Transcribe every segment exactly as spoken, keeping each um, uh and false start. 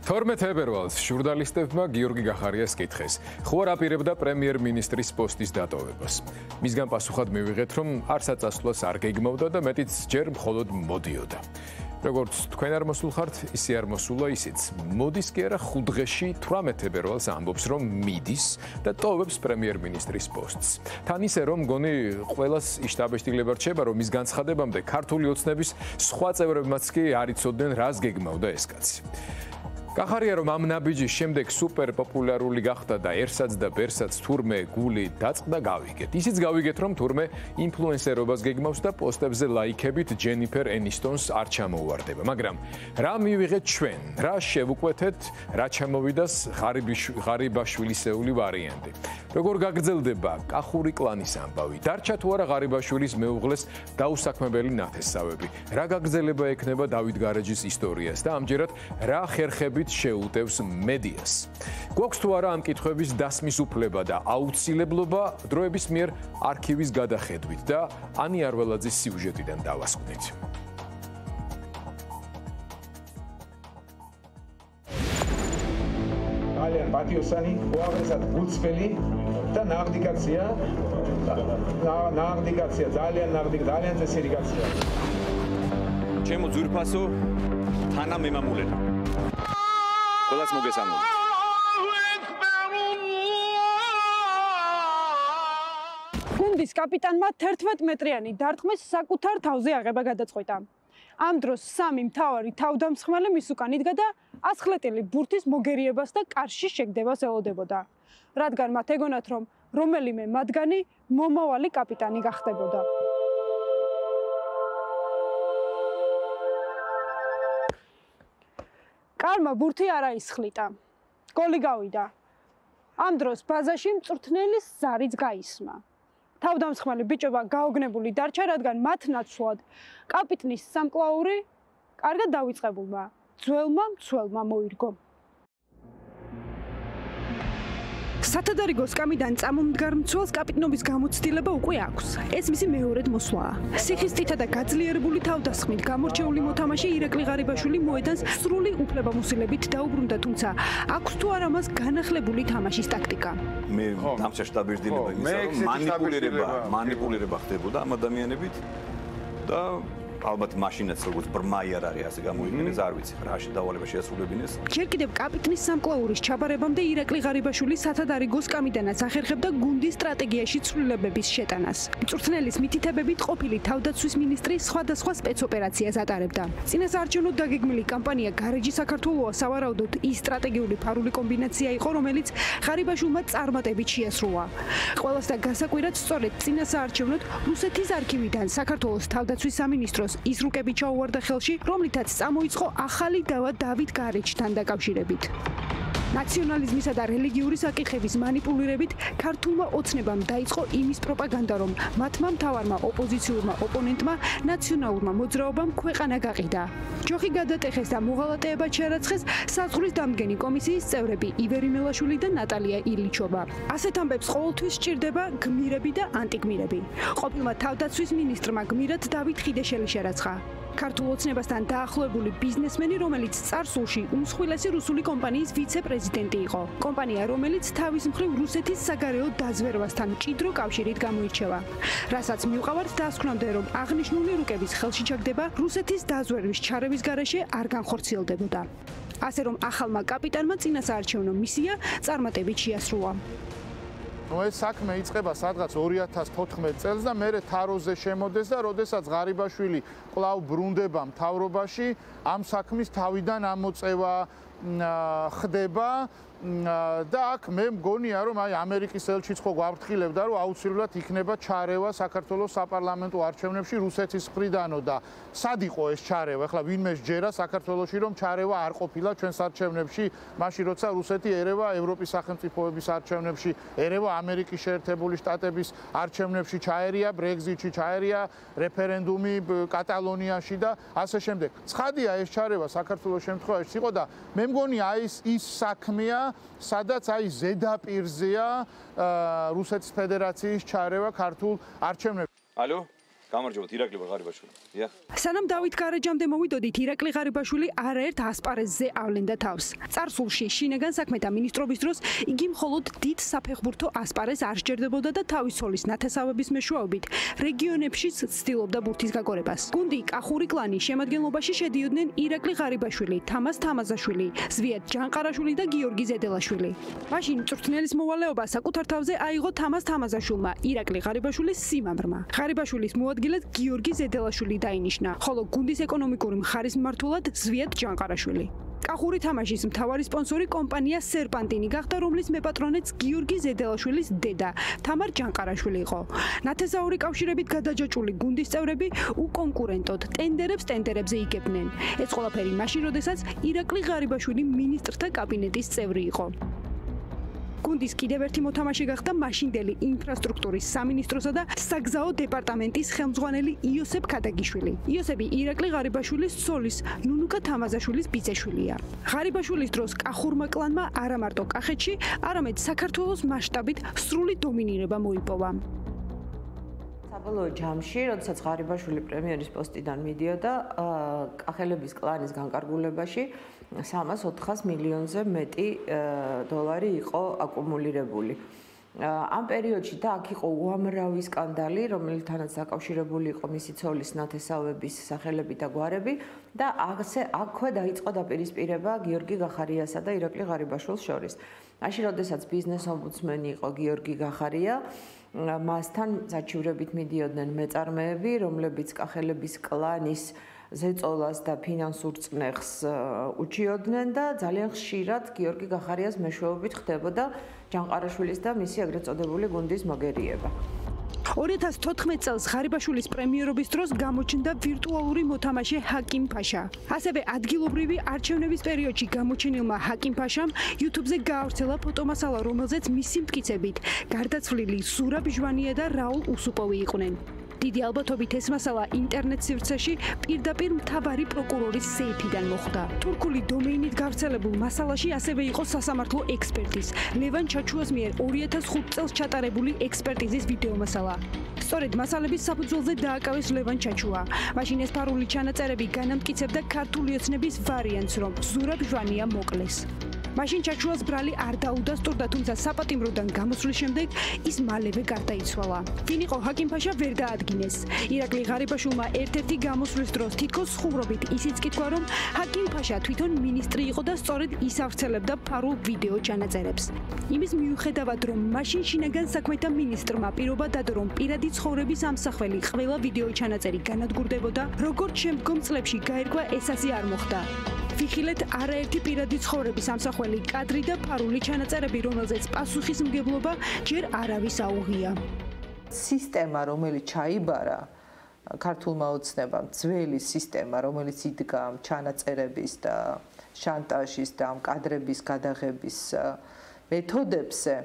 თორმეტ თებერვალს ჟურნალისტებმა გიორგი გახარიას კითხეს, ხო არ აპირებდა პრემიერ-მინისტრის პოსტის დატოვებას. მისგან პასუხად მივიღეთ, რომ არც აწასვლას არ გეგმავდა და მეტიც ჯერ მხოლოდ მოდიოდა. როგორც თქვენ არ მოსულ ხართ, ისე არ მოსულა ისიც. მოდის კი არა ხუთ დღეში თვრამეტ თებერვალს ამბობს, რომ მიდის და ტოვებს პრემიერ-მინისტრის პოსტს. თან ისე რომ მგონი ყველას იშტაბეშტილება რჩება, რომ მის განცხადებამდე ქართული ოცნების სხვა წევრებმაც კი არ იცოდნენ, რას გეგმავდა ეს კაცი. გახარია რომ ამ ნაბიჯის შემდეგ სუპერ პოპულარული გახდა და ერსაც და ბერსაც თურმე გული დაწყდა გავიგეთ. ისიც გავიგეთ რომ თურმე ინფლუენსერობას გეგმავს და პოსტებზე ლაიქებით ჯენიფერ ენისტონს არ ჩამოუვარდება. მაგრამ რა მივიღეთ ჩვენ? რა შევუკვეთეთ? რა ჩამოვიდას ღარიბაშვილისეული ვარიანტი? როგორ გაგრძელდება კახური კლანის ამბავი? დარჩა თუ არა ღარიბაშვილის მეუღლეს დაუსაქმებელი ნათესავები? რა გაგრძელება ექნება დავით გარეჯის ისტორიას და ამჯერად რა ხერხები შეუტევს მედიას. გვაქვს თუ არა ამ კითხვების დასმის უფლება და აუცილებლობა დროების მიერ არქივის გადახედვით და ანი არველაძის სიუჟეტიდან დავასკვნით. ძალიან პატიოსანი, უაღრესად გულწრფელი და ნაღდიკაცია. ნაღდიკაცია, ძალიან ნაღდიკ, ძალიან წესიერი კაცია. ჩემო ძვირფასო თანამემამულენა. ყველას მოგესალმებით. გუნდის კაპიტანმა თერთმეტ მეტრიანი დარტყმის საკუთარ თავზე აღება გადაწყვიტა. ამ დროს სამი მთავარი თავდამსხმელი მის უკან იდგა და ასხლეტილი ბურთის მოგერიებას და კარში შეგდებას ელოდებოდა. რადგან მათ ეგონათ, რომ რომელიმე მათგანი მომავალი კაპიტანი გახდებოდა. კარმა ბურთი არ აისხლიტა. გოლი გავიდა. ამ დროს ბაზაში მწვრთნელის ზარიც გაისმა. თავდამსხმელი ბიჭობა გაოგნებული დარჩა, რადგან მათ ნაცვლად კაპიტნის სამკლაური კარგად დავიწყებულმა ძველმა მცველმა მოირგო. სათადარიგოს კამიდან წამომდგარ მცველს კაპიტნობის გამოცდილება უკვე აქვს. ეს მისი მეორედ მოსვლაა. სიხისტითა და გაძლიერებული თავდასხმით გამორჩეული მოთამაშე ირაკლი ღარიბაშვილი მოედანს სრული უფლებამოსილებით დაუბრუნდა, თუმცა აქვს თუ არა მას განახლებული თამაშის ტაქტიკა. მე დამჭერ შტაბეშტილება იმისა, რომ манипуლირება, манипуლირება ხდებოდა ამ ადამიანებით და ალბათ მაშინაც როგორც ბრმაი არ არის ასე გამოიგონეს, არ ვიცი, რაში დავალება შეასრულებინეს. ჯერ კიდევ კაპიტნის სამკლაურის ჩაბარებამდე ირაკლი ღარიბაშვილი სათადარიგოს კამიდანაც ახერხებდა გუნდის სტრატეგიაში ცვლილებების შეტანას. მწვრთნელის მითითებებით ყოფილი თავდაცვის მინისტრი სხვადასხვა სპეცოპერაციას ატარებდა. წინასაარჩევნოდ დაგეგმილი კამპანია გარეჯი საქართველოა სავარაუდოდ ის სტრატეგიული ფარული კომბინაცია იყო, რომელიც ღარიბაშვილმა წარმატებით შეასრულა. ყველას და გასაკვირად სწორედ წინასაარჩევნოდ რუსეთის არქივიდან საქართველოს თავდაცვის სამინისტროს ის რუკები ჩაუვარდა ხელში, რომლითაც წამოიწყო ახალი დავა დავით გარეჯთან დაკავშირებით. ნაციონალიზმისა და რელიგიური საკითხების манипуლირებით ქართულმა ოცნებამ დაიწყო იმის პროპაგანდა, რომ მათმა მთავარმა ოპოზიციურმა ოპონენტმა ნაციონალურმა მოძრაობამ ქვეყანა გაყიდა. ჯოხი გადატეხეს და მოღალატეებად შეარაცხეს საზღვრის დამდგენი კომისიის წევრები ივერი მელაშვილი და ნატალია ილიჩობა. ასეთ ამბებს ყოველთვის სჭირდება გმირები და ანტიგმირები. ყოფილმა თავდაცვის მინისტრმა გმირად დავით ხიდეშელი შერაცხა. ქართულ ოცნებასთან დაახლოებული ბიზნესმენი, რომელიც წარსულში უმსხვილესი რუსული კომპანიის ვიცე-პრეზიდენტი იყო. კომპანია, რომელიც თავის მხრივ რუსეთის საგარეო დაზვერვასთან მჭიდრო კავშირით გამოირჩევა. რასაც მივყავართ დასკვნამდე, რომ აღნიშნული რუკების ხელში ჩაგდება რუსეთის დაზვერვის ჩარევის გარეშე არ განხორციელდებოდა. ასე რომ ახალმა კაპიტანმა წინასაარჩევნო მისია წარმატებით შეასრულა. ნუ ეს საქმე იწყება სადღაც ორი ათას თოთხმეტ წელს და მერე თაროზე შემოდეს და როდესაც ღარიბაშვილი კვლავ ბრუნდება მთავრობაში, ამ საქმის თავიდან ამოწევა ხდება და აქ მე მგონია რომ აი ამერიკის ელჩიც ხო გვაფრთხილებდა რომ აუცილებლად იქნება ჩარევა საქართველოს საპარლამენტო არჩევნებში რუსეთის მხრიდანო და სად იყო ეს ჩარევა? ეხლა ვინმე სჯერა საქართველოში რომ ჩარევა არ ყოფილა ჩვენს არჩევნებში, მაშინ როცა რუსეთი ერევა ევროპის სახელმწიფოების არჩევნებში, ერევა ამერიკის შეერთებული შტატების არჩევნებში, ჩაერია ბრეგზიტში, ჩაერია რეფერენდუმი კატალონიაში და ასე შემდეგ. ცხადია ეს ჩარევა საქართველოს შემთხვევაში იყო და მე მგონია აი ის საქმეა, სადაც აი ზედაპირზეა რუსეთის ფედერაციის ჩარევა ქართულ არჩევნებში. ალო, გამარჯობა ირაკლი ღარიბაშვილი. დიახ. სანამ დავით გარეჯამდე მოვიდოდით, ირაკლი ღარიბაშვილი არაერთ ასპარეზზე ავლენდა თავს. წარსულში შინაგან საქმეთა მინისტრობის დროს იგი მხოლოდ დიდ საფეხბურთო ასპარეზს არ სჯერდებოდა და თავის ცოლის ნათესავების მეშვეობით რეგიონებშიც ცდილობდა ბურთის გაგორებას. გუნდი კახური კლანის შემადგენლობაში შედიოდნენ ირაკლი ღარიბაშვილი, თამას თამაზაშვილი, ზვიად ჯანყარაშვილი და გიორგი ზედელაშვილი. მაშინ მწვრთნელის მოვალეობა საკუთარ თავზე აიღო თამას თამაზაშვილმა, ირაკლი ღარიბაშვილის სიმამრმა. ღარიბაშვილის მოადგილედ გიორგი ზედელაშვილი დაინიშნა, ხოლო გუნდის ეკონომიკური მხარის მმართველად ზვიად ჯანყარაშვილი. კახური თამაშის მთავარი სპონსორი კომპანია სერპანტინი გახდა, რომლის მეპატრონეც გიორგი ზედელაშვილის დედა თამარ ჯანყარაშვილი იყო. ნათესაური კავშირებით გადაჯაჭვული გუნდის წევრები უკონკურენტოდ ტენდერებს ტენდერებზე იგებდნენ. ეს ყველაფერი მაშინ, როდესაც ირაკლი ღარიბაშვილი მინისტრთა კაბინეტის წევრი იყო. გუნდის კიდევ ერთი მოთამაშე გახდა მაშინდელი ინფრასტრუქტურის სამინისტროსა და საგზაო დეპარტამენტის ხელმძღვანელი იოსებ ქადაგიშვილი. იოსები ირაკლი ღარიბაშვილის ცოლის ნუნუკა თამაზაშვილის ბიძაშვილია. ღარიბაშვილის დროს კახურმა კლანმა არა მარტო კახეთში, არამედ საქართველოს მასშტაბით სრული დომინირება მოიპოვა. საბოლოო ჯამში, როდესაც ღარიბაშვილი პრემიერის პოსტიდან მიდიოდა, კახელების კლანის განკარგულებაში სამას ოთხას მილიონზე მეტი დოლარი იყო აკუმულირებული. ამ პერიოდში და აქ იყო უამრავი სკანდალი, რომელთანაც დაკავშირებული იყო მისი ცოლის ნათესავების სახელები და გვარები და ასე აქვე დაიწყო დაპირისპირება გიორგი გახარიასა და ირაკლი ღარიბაშვილს შორის. მაშინ, როდესაც ბიზნეს ომბუდსმენი იყო გიორგი გახარია, მასთან საჩივრებით მიდიოდნენ მეწარმეები, რომლებიც კახელების კლანის ზეწოლას და ფინანსურ წნეხს უჩიოდნენ და ძალიან ხშირად გიორგი გახარიას მეშვეობით ხდებოდა ჯანყარაშვილის და მისი ეგრეთ წოდებული გუნდის მოგერიება. ორი ათას თოთხმეტ წელს ღარიბაშვილის პრემიერობის დროს გამოჩნდა ვირტუალური მოთამაშე ჰაკიმ ფაშა. ასევე ადგილობრივი არჩევნების პერიოდში გამოჩენილმა ჰაკიმ ფაშამ YouTube-ზე გაავრცელა ფოტომასალა, რომელზეც მისი მტკიცებით გარდაცვლილი ზურაბ ჟვანია და რაულ უსუპოვი იყვნენ. დიდი ალბათობით ეს მასალა ინტერნეტ სივრცეში პირდაპირ მთავარი პროკურორის სეიფიდან მოხვდა. თურქული დომეინით გავრცელებულ მასალაში ასევე იყო სასამართლო ექსპერტის ლევან ჩაჩუას მიერ ორი ათას ხუთ წელს ჩატარებული ექსპერტიზის ვიდეო მასალა. სწორედ მასალების საფუძველზე დააკავეს ლევან ჩაჩუა. მაშინ ეს ფარული ჩანაწერები განამტკიცებდა ქართული ოცნების ვარიანტს, რომ ზურაბ ჟვანია მოკლეს. მაშინ ჩაჩუას ბრალი არ დაუდასტურდა, თუმცა საპატიმროდან გამოსვლის შემდეგ ის მალევე გარდაიცვალა. ვინ იყო ჰაკიმ ფაშა ვერ დაადგინეს. ირაკლი ღარიბაშვილმა ერთ-ერთი გამოსვლის დროს თითქოს ხუმრობით ისიც კითხვა, რომ ჰაკიმ ფაშა თვითონ მინისტრი იყო და სწორედ ის ავრცელებდა ფარულ ვიდეო ჩანაწერებს. იმის მიუხედავად, რომ მაშინ შინაგან საქმეთა მინისტრმა პირობა დადო, რომ პირადი ცხოვრების ამსახველი ყველა ვიდეო ჩანაწერი განადგურდებოდა, როგორც შემდგომ წლებში გაირკვა, ეს ასე არ მოხდა. ვიხილეთ არაერთი პირადი ცხოვრების ამსახველი კადრი და ფარული ჩანაწერები, რომელზეც პასუხისმგებლობა ჯერ არავის აუღია. სისტემა, რომელიც ჩაიბარა ქართულმა ოცნებამ, ძველი სისტემა, რომელიც იდგა ჩანაწერების და შანტაჟის და ამ კადრების გადაღების მეთოდებზე,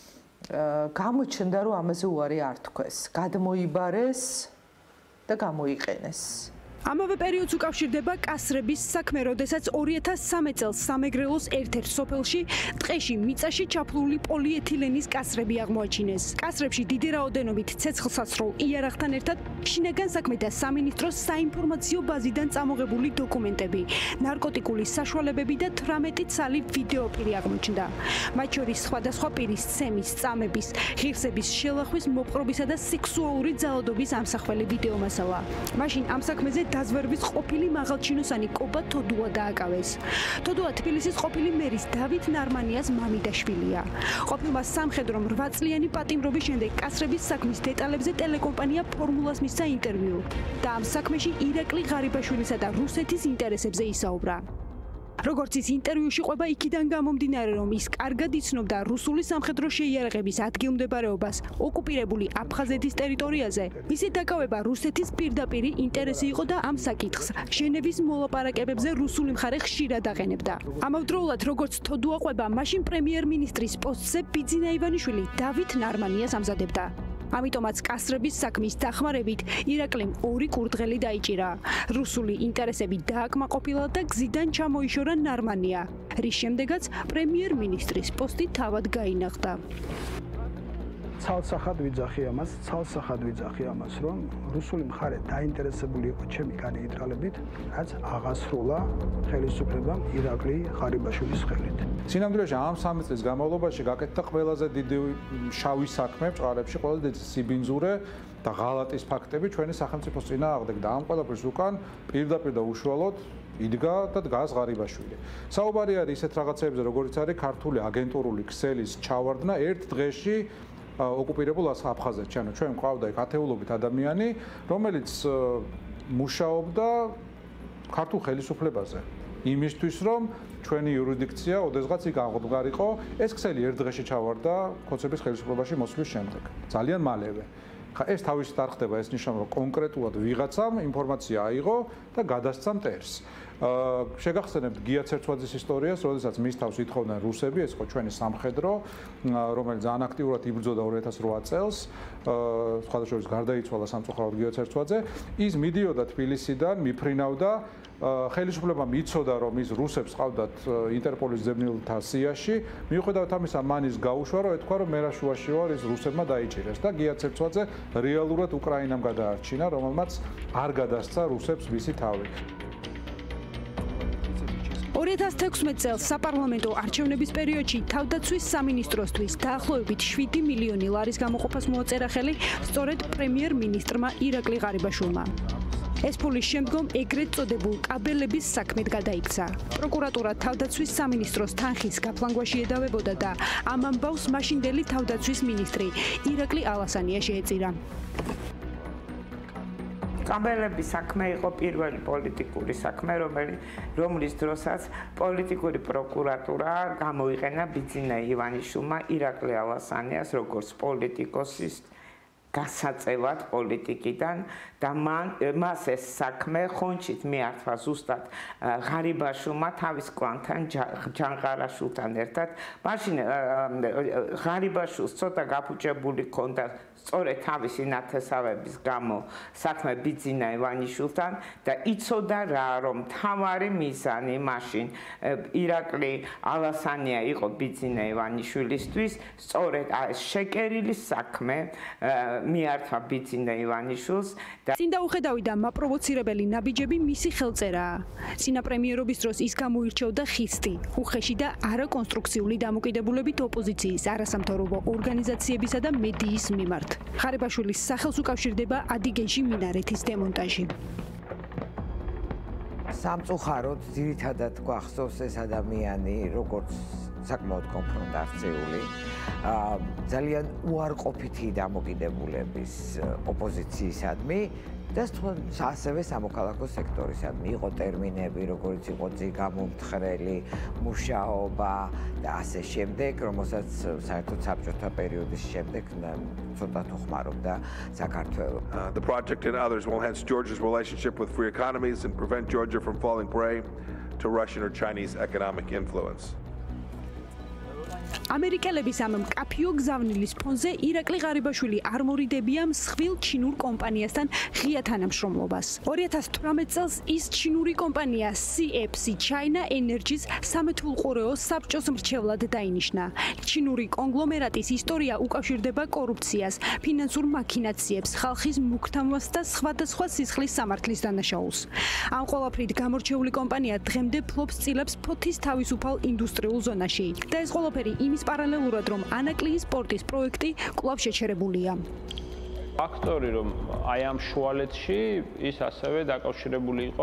გამოჩნდა, რომ ამაზე უარი არ თქვეს, გადმოიბარეს და გამოიყენეს. ამავე პერიოდს უკავშირდება კასრების საქმე, როდესაც ორი ათას სამი წელს სამეგრელოს ერთ-ერთ სოფელში ტყეში მიწაში ჩაფლული პოლიეთილენის კასრები აღმოაჩინეს. კასრებში დიდი რაოდენობით ცეცხლსაცრულ იარაღთან ერთად შინაგან საქმეთა სამინისტროს საინფორმაციო ბაზიდან წამოღებული დოკუმენტები, ნარკოტიკული საშუალებები და თვრამეტი ცალი ვიდეოფილი აღმოჩნდა. მათ შორის სხვადასხვა პირის ცემის, წამების, ღირსების შელახვის, მოპყრობისა და სექსუალური ძალადობის ამსახველი ვიდეო მასალა. მაშინ ამ საქმეზე დაზვერვის ყოფილი მაღალჩინოსანი კობა თოდუა დააკავეს. თოდუა თბილისის ყოფილი მერის დავით ნარმანიას მამიდაშვილია. ყოფილმა სამხედრომ რვა წლიანი პატიმრობის შემდეგ კასრების საქმის დეტალებზე ტელეკომპანია ფორმულას მისცა ინტერვიუ და ამ საქმეში ირაკლი ღარიბაშვილისა და რუსეთის ინტერესებზე ისაუბრა. როგორც ის ინტერვიუში ყვება, იქიდან გამომდინარე, რომ ის კარგად იცნობდა რუსული სამხედრო შეიარაღების ადგილმდებარეობას ოკუპირებული აფხაზეთის ტერიტორიაზე. მისი დაკავება რუსეთის პირდაპირი ინტერესი იყო და ამ საკითხს ჟენევის მოლაპარაკებებზე რუსული მხარე ხშირად აყენებდა. ამავდროულად, როგორც თოდუა ყვება, მაშინ პრემიერ-მინისტრის პოსტზე ბიძინა ივანიშვილი დავით ნარმანიას ამზადებდა. ამიტომაც კასრების საქმის დახმარებით ირაკლიმ ორი კურდღელი დაიჭირა. რუსული ინტერესები დააკმაყოფილა და გზიდან ჩამოიშორა ნარმანია, რის შემდეგაც პრემიერ-მინისტრის პოსტი თავად გაინახდა. ცალსახად ვიძახი ამას, ცალსახად ვიძახი ამას, რომ რუსული მხარე დაინტერესებული იყო ჩემი განიტრალებით, რაც აღასრულა ხელისუფლებამ ირაკლი ღარიბაშვილის ხელით. სინამდვილეში ამ სამი წლის განმავლობაში გაკეთდა ყველაზე დიდი შავი საქმე ჭყარებში, ყველაზე დიდი სიბინძურე და ღალატის ფაქტები ჩვენი სახელმწიფოს წინააღმდეგ და ამ ყველაფრის უკან პირდაპირ და უშუალოდ იდგა და დგას ღარიბაშვილი. საუბარი არის ისეთ რაღაცებზე, როგორც არის ქართული აგენტურული ქსელის ჩავარდნა ერთ დღეში ოკუპირებულ აფხაზეთში. ანუ ჩვენ მყავდა იქ ათეულობით ადამიანი, რომელიც მუშაობდა ქართულ ხელისუფლებაზე. იმისთვის, რომ ჩვენი იურისდიქცია ოდესღაც იქ აღდგარიყო, ეს ქსელი ერთ დღეში ჩავარდა ქოცების ხელისუფლებაში მოსვლის შემდეგ. ძალიან მალევე. ხა ეს თავისით არ ხდება, ეს ნიშნავს, რომ კონკრეტულად ვიღაცამ ინფორმაცია აიღო და გადასცა მტერს. შეგახსენებთ გია ცერცვაძის ისტორიას, როდესაც მის თავს ითხოვდნენ რუსები, ეს ხო ჩვენი სამხედრო, რომელიც ძალიან აქტიურად იბრძოდა ორი ათას რვა წელს, სხვადასხვა გარდაიცვალა სამწუხაროდ გია ცერცვაძე, ის მიდიოდა თბილისიდან, მიფრინავდა ხელისუფლება მიცოდა, რომ ის რუსებს ყავდათ ინტერპოლის ძებნილთა სიაში, მიუხედავად ამისა, მან ის გაუშვა, რომ ეთქვა, რომ მერაშუაში ვარ, ის რუსებმა დაიჭირეს და გია ცერცვაძე რეალურად უკრაინამ გადაარჩინა, რომელმაც არ გადასცა რუსებს მისი თავი. ორი ათას თექვსმეტ წელს საპარლამენტო არჩევნების პერიოდში თავდაცვის სამინისტროსთვის დაახლოებით შვიდი მილიონი ლარის გამოყოფას მოაწერა ხელი სწორედ პრემიერ-მინისტრმა ირაკლი ღარიბაშვილმა. ეს ფულის შემდგომ ეგრეთ წოდებულ კაბელების საქმედ გადაიქცა. პროკურატურა თავდაცვის სამინისტროს თანხის გაფლანგვაში ედავებოდა და ამ ამბავს მაშინდელი თავდაცვის მინისტრი ირაკლი ალასანია შეეწირა. კაბელების საქმე იყო პირველი პოლიტიკური საქმე, რომლის დროსაც პოლიტიკური პროკურატურა გამოიყენა ბიძინა ივანიშვილმა ირაკლი ალასანიას როგორც პოლიტიკოსის გასაწევად პოლიტიკიდან და მას ეს საქმე ხონჩით მიართვა ზუსტად ღარიბაშვილმა თავის კლანთან ჯანყარაშვილთან ერთად. მაშინ ღარიბაშვილს ცოტა გაფუჭებული ჰქონდა სწორედ თავისი ნათესავების გამო საქმე ბიძინა ივანიშვილთან და იცოდა რა, რომ მთავარი მიზანი მაშინ ირაკლი ალასანია იყო ბიძინა ივანიშვილისთვის, სწორედ ეს შეკერილი საქმე მიართვა ბიძინა ივანიშვილს და წინ დაუხედავი და მაპროვოცირებელი ნაბიჯები მისი ხელწერაა. წინა პრემიერობის დროს ის გამოირჩეოდა ხისტი, უხეში და არაკონსტრუქციული დამოკიდებულებით ოპოზიციის, არასამთავრობო ორგანიზაციებისა და მედიის მიმართ. ღარიბაშვილის სახელს უკავშირდება ადიგენში მინარეთის დემონტაჟი. სამწუხაროდ ძირითადად გვახსოვს ეს ადამიანი, როგორც საკმაოდ კონფრონტაციული, ძალიან უარყოფითი დამოკიდებულების ოპოზიციისადმი და ასევე სამოქალაქო სექტორისადმი. იყო ტერმინები, როგორც იყო ძიგამომთხრელი, მუშაობა და ასე შემდეგ, რომელსაც საერთოდ საბჭოთა პერიოდის შემდეგ ცოტა თუხმარობდა საქართველოს. The project and others will enhance Georgia's relationship with free economies and prevent Georgia from falling prey to Russian or Chinese economic influence. ამერიკელების ამ მკაფიო გზავნილის ფონზე ირაკლი ღარიბაშვილი არ მორიდებია მსხვილ ჩინურ კომპანიასთან ღია თანამშრომლობას. ორი ათას თვრამეტ წელს ის ჩინური კომპანია სი ეფ სი China Energy-ს სამეთულყურეო საბჭოს მრჩევლად დაინიშნა. ჩინური კონგლომერატის ისტორია უკავშირდება კორუფციას, ფინანსურ მაქინაციებს, ხალხის მუქთამას და სხვადასხვა სისხლის სამართლის დანაშაულს. ამ ყველაფრით გამორჩეული კომპანია დღემდე ფლობს წილებს ფოთის თავისუფალ ინდუსტრიულ ზონაში. და ეს ყველაფერი იმის პარალელურად, რომ ანაკლიის პორტის პროექტი კვლავ შეჩერებულია. ფაქტორი, რომ აი ამ შუალედში ის ასევე დაკავშირებული იყო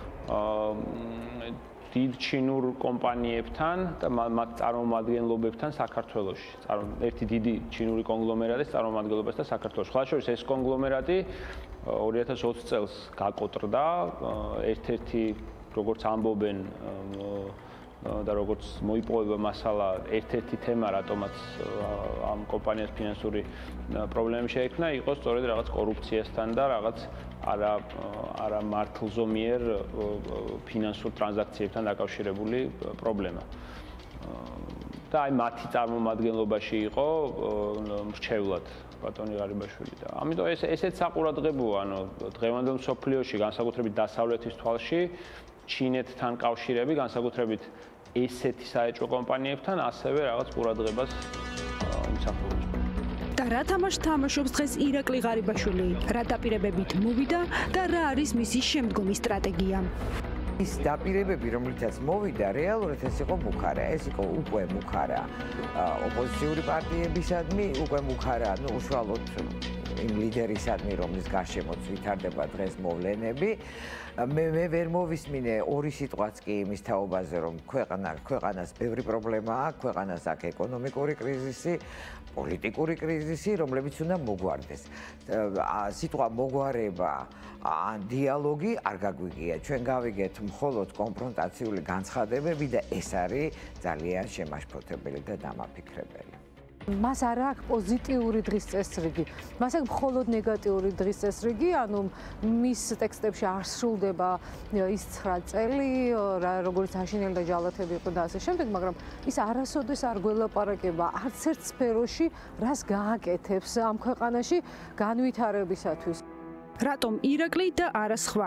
დიდ ჩინურ კომპანიებთან და მათ წარმომადგენლობებთან საქართველოში. ერთი დიდი ჩინური კონგლომერატის წარმომადგენლობასთან საქართველოში. ხლაშორის ეს კონგლომერატი ორი ათას ოცი წელს გაკოტრდა, ერთ-ერთი როგორც ამბობენ და როგორც მოიპოვება მასალა, ერთ-ერთი თემა, რატომაც ამ კომპანიას ფინანსური პრობლემები შეექმნა, იყო სწორედ რაღაც კორუფციასთან და რაღაც არა არა მართლზომიერ ფინანსურ ტრანზაქციებთან დაკავშირებული პრობლემა. და აი მათი წარმომადგენლობაში იყო მრჩევლად ბატონი ღარიბაშვილი და ამიტომ ეს ესეც საყურადღებოა, ანუ დღევანდელ მსოფლიოში, განსაკუთრებით დასავლეთის თვალში, ჩინეთთან კავშირები, განსაკუთრებით ესეთი საეჭვო კომპანიებთან ასევე რაღაც ყურადღებას იმსახურებს. და რა თამაშს თამაშობს დღეს ირაკლი ღარიბაშვილი, რა დაპირებებით მოვიდა და რა არის მისი შემდგომი სტრატეგია. ის დაპირებები, რომლითაც მოვიდა, რეალურად ეს იყო მუქარა, ეს იყო უკვე მუქარა ოპოზიციური პარტიებისადმი, უკვე მუქარა, ну, უშუალოდ იმ ლიდერისადმი, რომლის გარშემოც ვითარდება დღეს მოვლენები. მე მე ვერ მოვისმინე ორი სიტყვაც კი იმის თაობაზე, რომ ქვეყანა ქვეყანას ბევრი პრობლემა აქვს, ქვეყანას აქვს ეკონომიკური კრიზისი, პოლიტიკური კრიზისი, რომლებიც უნდა მოგვარდეს. სიტყვა მოგვარება ან დიალოგი არ გაგვიგია. ჩვენ გავიგეთ მხოლოდ კონფრონტაციული განცხადებები და ეს არის ძალიან შემაშფოთებელი და დამაფიქრებელი. მას არ აქვს პოზიტიური დღის წესრიგი. მას აქვს მხოლოდ ნეგატიური დღის წესრიგი, ანუ მის ტექსტებში არ სრულდება ის ცხრა წელი, როგორც აშინელი და ჯალათები იყო და ასე შემდეგ, მაგრამ ის არასოდეს არ გველაპარაკება არც ერთ სფეროში, რას გააკეთებს ამ ქვეყანაში განვითარებისათვის. რატომ ირაკლი და არა სხვა?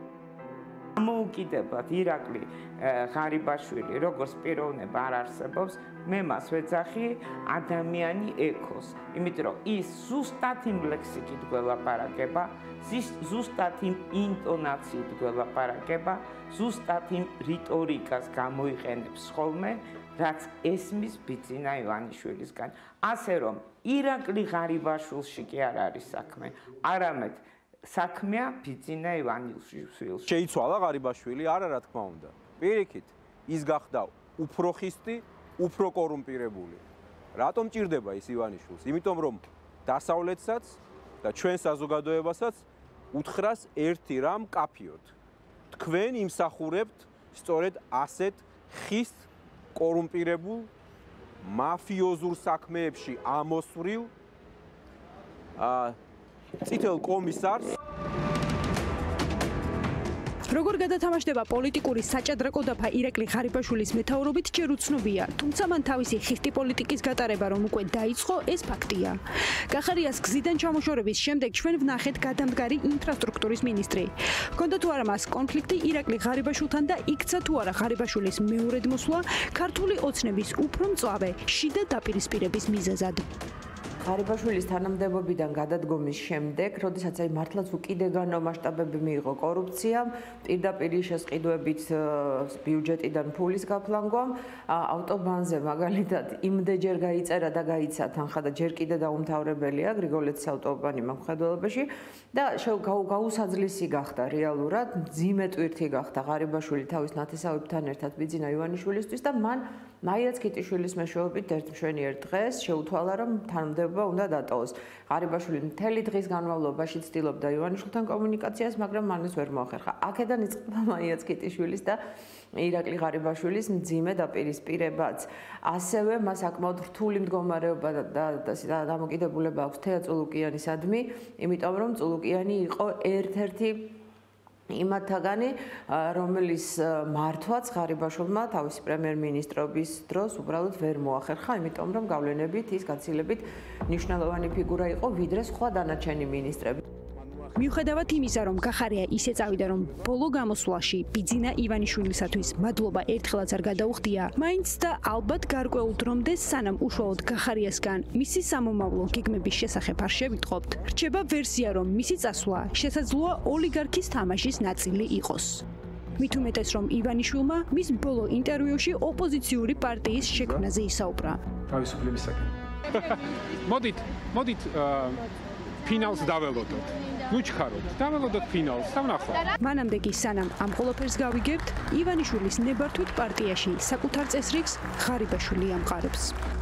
მოუკიდებლად ირაკლი ღარიბაშვილი როგორც პიროვნება არ არსებობს, მე მას ვეძახი ადამიანი ექოს, იმიტომ რომ ის ზუსტად იმ ლექსიკით გველაპარაკება, ზუსტად იმ ინტონაციით გველაპარაკება, ზუსტად იმ რიტორიკას გამოიყენებს ხოლმე, რაც ესმის ბიძინა ივანიშვილისგან. ასე რომ ირაკლი ღარიბაშვილში კი არ არის საქმე, არამედ საქმეა ბიძინა ივანიშვილს. შეიცვალა ღარიბაშვილი, არა რა თქმა უნდა. პირიქით, ის გახდა უფრო ხისტი, უფრო კორუმპირებული. რატომ ჭირდება ის ივანიშვილს? იმიტომ რომ დასავლეთსაც და ჩვენ საზოგადოებასაც უთხრას ერთი რამ კაფიოთ. თქვენ იმსახურებთ სწორედ ასეთ ხისტ კორუმპირებულ მაფიოზურ საქმეებში ამოსვლილ აა წითელ კომისარს. როგორ გადათამაშდება პოლიტიკური საჭადრაკო დაფა ირაკლი ღარიბაშვილის მეთაურობით ჯერ უცნობია, თუმცა მან თავისი ხისტი პოლიტიკის გატარება რომ უკვე დაიწყო, ეს ფაქტია. გახარიას გზიდან ჩამოშორების შემდეგ ჩვენ ვნახეთ გადამდგარი ინფრასტრუქტურის მინისტრი. ჰქონდა თუ არა მას კონფლიქტი ირაკლი ღარიბაშვილთან და იქცა თუ არა ღარიბაშვილის მეორედ მოსვლა ქართული ოცნების უფრო მწვავე შიდა დაპირისპირების მიზეზად. ღარიბაშვილის თანამდებობიდან გადადგომის შემდეგ, როდესაც აი მართლაც უკიდეგანო მასშტაბები მიიღო კორუფციამ, პირდაპირ შესყიდვებით ბიუჯეტიდან ფულის გაფლანგვამ, ავტობანზე მაგალითად იმდეჯერ გაიწერა და გაიცა თანხა და ჯერ კიდე დაუმთავრებელია გრიგოლეთის ავტობანი მხედველობაში და გაუსაძლისი გახდა რეალურად, მძიმე ტვირთი გახდა ღარიბაშვილი თავის ნათესავებთან ერთად ბიძინა ივანიშვილისთვის და მან მაიაც კიტიშვილის მეშვეობით ერთ მშვენიერ დღეს შეუთვალა, რომ თანამდებობა უნდა დატოვოს. ღარიბაშვილი მთელი დღის განმავლობაში ცდილობდა ივანიშვილთან კომუნიკაციას, მაგრამ მან ეს ვერ მოახერხა. აქედან იწყება მაიაც კიტიშვილის და ირაკლი ღარიბაშვილის მძიმე დაპირისპირებაც. ასევე მას საკმაოდ რთული მდგომარეობა და დამოკიდებულება აქვს თეა წულუკიანისადმი, იმიტომ რომ წულუკიანი იყო ერთ-ერთი იმათაგანი, რომელიც მართვაც ღარიბაშვილმა თავისი პრემიერ-მინისტრობის დროს უბრალოდ ვერ მოახერხა, იმიტომ რომ გავლენებით ის გაცილებით მნიშვნელოვანი ფიგურა იყო, ვიდრე სხვა დანარჩენი მინისტრები. მიუხედავად იმისა, რომ გახარია ისე წავიდა, რომ ბოლო გამოსვლაში ბიძინა ივანიშვილისათვის მადლობა ერთხელაც არ გადაუხდია, მაინც და ალბათ გარკვეულ დრომდე სანამ უშუალოდ გახარიასგან მისი სამომავლო გეგმების შესახებ არ შევიტყობთ, რჩება ვერსია, რომ მისი წასვლა შესაძლოა ოლიგარქის თამაშის ნაწილი იყოს. მით უმეტეს, რომ ივანიშვილმა მის ბოლო ინტერვიუში ოპოზიციური პარტიის შექმნაზე ისაუბრა. თავისუფლებისაკენ. მოდით, მოდით ფინალს დაველოდოთ. ნუჩქაროთ, დაველოდოთ ფინალს, დავნახოთ. მანამდე კი სანამ ამ ყველაფერს გავიგებთ, ივანიშვილის ნებართვით პარტიაში საკუთარ წესრიგს ღარიბაშვილი ამყარებს.